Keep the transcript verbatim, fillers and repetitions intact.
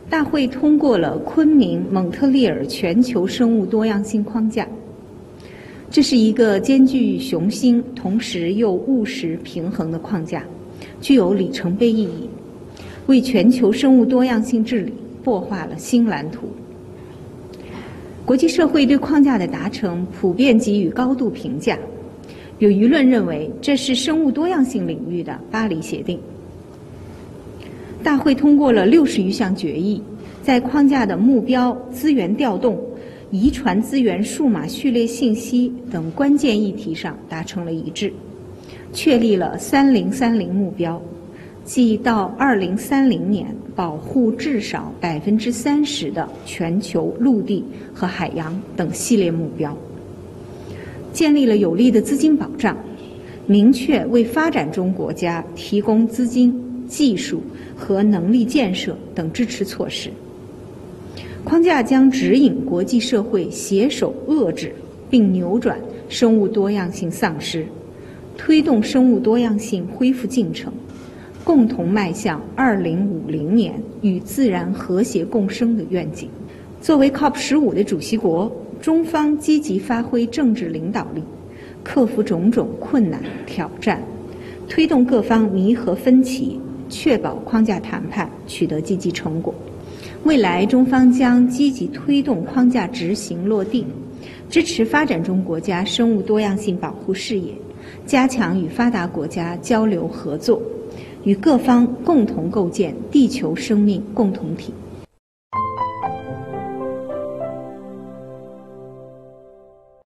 大会通过了昆明蒙特利尔全球生物多样性框架。这是一个兼具雄心，同时又务实平衡的框架，具有里程碑意义，为全球生物多样性治理擘画了新蓝图。国际社会对框架的达成普遍给予高度评价，有舆论认为这是生物多样性领域的巴黎协定。大会通过了六十余项决议，在框架的目标、资源调动、遗传资源数码序列信息等关键议题上达成了一致，确立了三零三零目标，即到二零三零年保护至少百分之三十的全球陆地和海洋等系列目标，建立了有力的资金保障，明确为发展中国家提供资金、技术和能力建设等支持措施。框架将指引国际社会携手遏制并扭转生物多样性丧失，推动生物多样性恢复进程，共同迈向二零五零年与自然和谐共生的愿景。作为 C O P 十五 的主席国，中方积极发挥政治领导力，克服种种困难挑战，推动各方弥合分歧，确保框架谈判取得积极成果。未来，中方将积极推动框架执行落地，支持发展中国家生物多样性保护事业，加强与发达国家交流合作，与各方共同构建地球生命共同体。